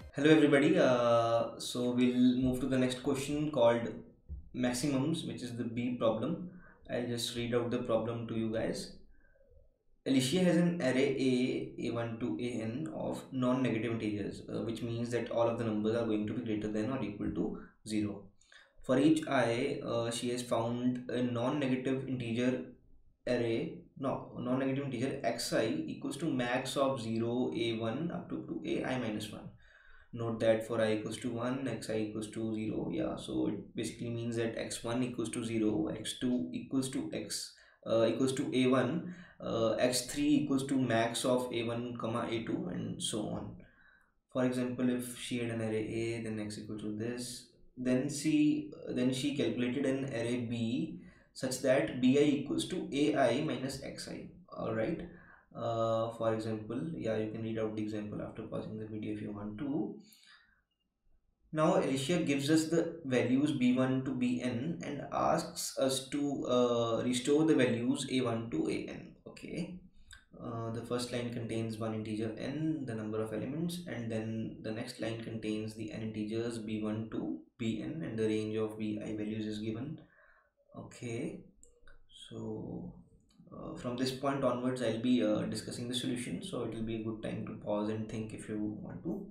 Hello everybody. So we'll move to the next question called maximums, which is the B problem. I'll just read out the problem to you guys. Alicia has an array A1 to AN of non-negative integers, which means that all of the numbers are going to be greater than or equal to 0. For each I, she has found a non-negative integer array, no, non-negative integer xi equals to max of 0, A1 up to AI minus 1. Note that for I equals to 1, xi equals to 0. Yeah, so it basically means that x1 equals to 0, x2 equals to x equals to a1, x3 equals to max of a1 comma a2, and so on. For example, if she had an array a, then x equals to this, then she calculated an array b such that bi equals to ai minus xi. All right. For example, yeah, you can read out the example after pausing the video if you want to. Now Alicia gives us the values b1 to bn and asks us to restore the values a1 to an. Okay. The first line contains one integer n, the number of elements, and then the next line contains the n integers b1 to bn, and the range of bi values is given. Okay. So from this point onwards, I'll be discussing the solution. So it will be a good time to pause and think if you want to.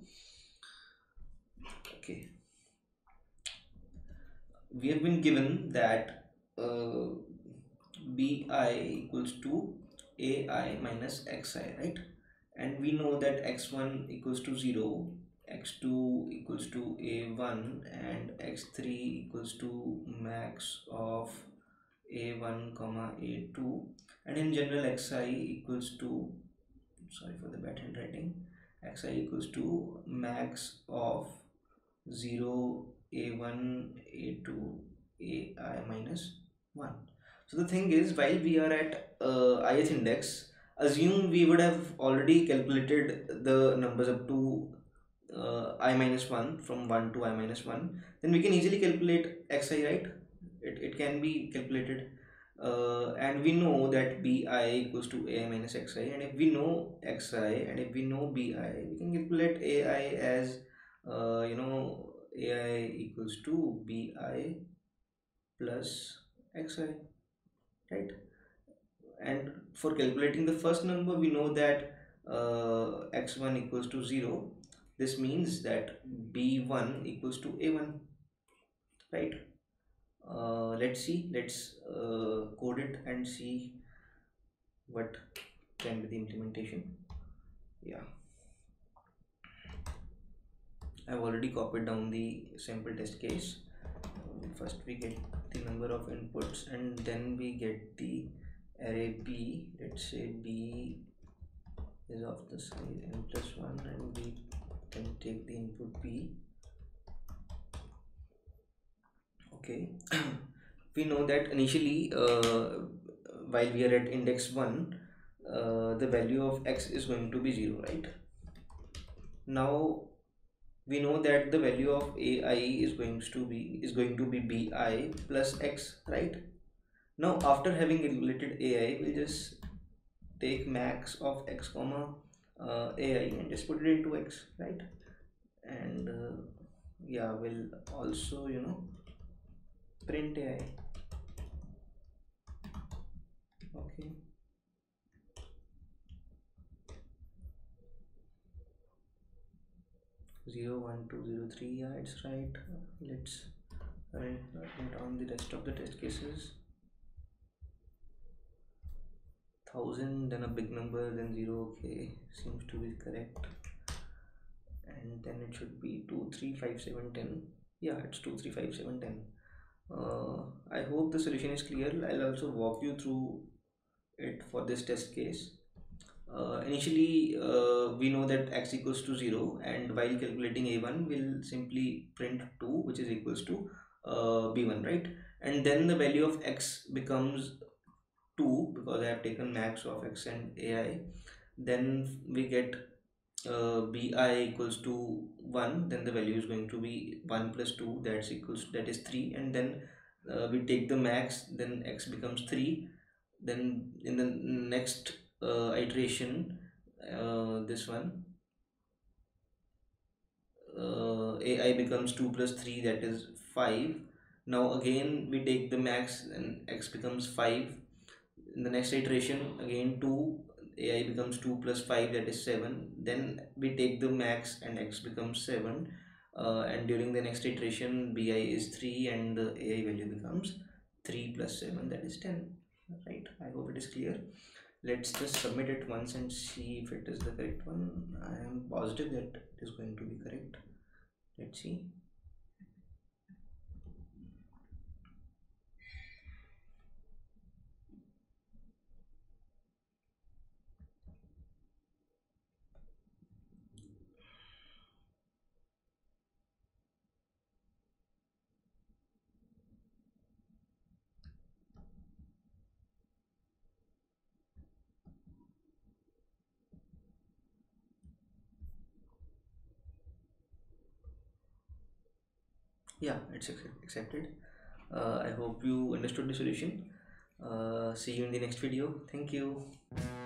Okay. We have been given that bi equals to ai minus xi, right? And we know that x1 equals to 0, x2 equals to a1, and x3 equals to max of a1 comma a2, and in general xi equals to, sorry for the bad handwriting, xi equals to max of 0, a1, a2, ai minus 1. So the thing is, while we are at ith index, assume we would have already calculated the numbers up to I minus 1, from 1 to I minus 1, then we can easily calculate xi, right? It can be calculated. And we know that bi equals to ai minus xi, and if we know xi and if we know bi, we can calculate ai as ai equals to bi plus xi, right? And for calculating the first number, we know that x1 equals to 0. This means that b1 equals to a1, right? Let's code it and see what can be the implementation. Yeah, I've already copied down the sample test case. First we get the number of inputs and then we get the array b. Let's say b is of the size n plus 1 and we can take the input b. Okay. We know that initially while we are at index 1, the value of x is going to be 0, right? Now we know that the value of ai is going to be bi plus x, right? Now after having calculated ai, we'll just take max of x comma ai and just put it into x, right? And yeah, we'll also print ai. Okay. 0 1 2 0 3, yeah, it's right. Let's run on the rest of the test cases. 1000, then a big number, then 0. Okay, seems to be correct. And then it should be 2 3 5 7 10. Yeah, it's 2 3 5 7 10. I hope the solution is clear. I'll also walk you through it for this test case. Initially we know that x equals to 0, and while calculating a1 we'll simply print 2, which is equals to b1, right? And then the value of x becomes 2 because I have taken max of x and ai. Then we get bi equals to 1, then the value is going to be 1 plus 2, that is 3, and then we take the max, then x becomes 3. Then in the next iteration, this one, AI becomes 2 plus 3, that is 5. Now again we take the max and x becomes 5. In the next iteration again 2, AI becomes 2 plus 5, that is 7. Then we take the max and x becomes 7. And during the next iteration bi is 3 and the AI value becomes 3 plus 7, that is 10. Right, I hope it is clear. Let's just submit it once and see if it is the correct one. I am positive that it is going to be correct. Let's see. Yeah, it's accepted. I hope you understood the solution. See you in the next video. Thank you.